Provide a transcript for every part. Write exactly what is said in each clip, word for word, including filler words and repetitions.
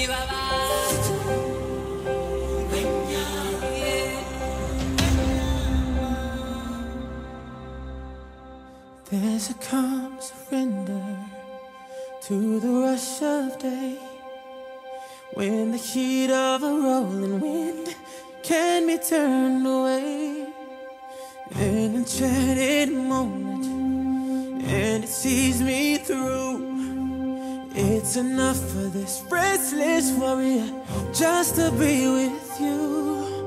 There's a calm surrender to the rush of day, when the heat of a rolling wind can be turned away. An enchanted moment, and it sees me through. It's enough for this restless warrior just to be with you.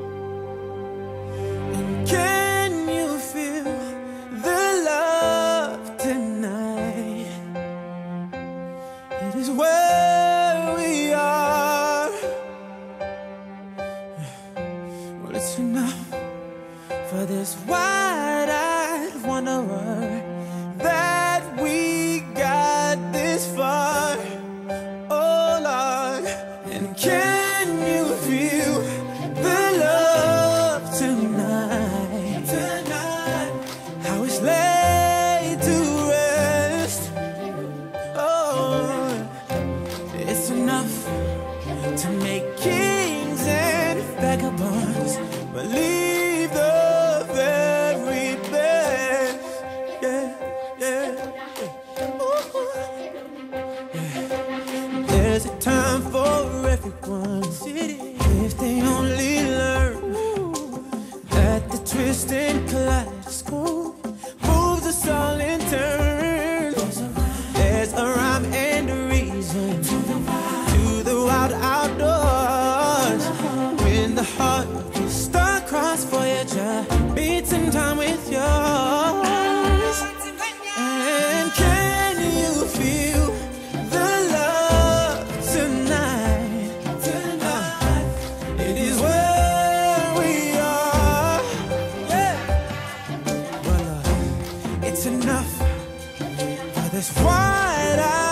And can you feel the love tonight? It is where we are. Well, it's enough for this wide-eyed wanderer that we got this far. Oh Lord, and can you feel the love tonight? Tonight, how it's laid to rest. Oh, it's enough to make kings and vagabonds believe the very best. Yeah, yeah, yeah. Ooh. Yeah. There's a time for everyone, if they only learn that the twist and kaleidoscope moves us all in turn. There's a rhyme and a reason to the wild outdoors, when the heart of the star-crossed Voyager beats in time with yours. And can you feel the love tonight? Tonight, it is where we are. Yeah. Well, uh, it's enough for this wide-eyed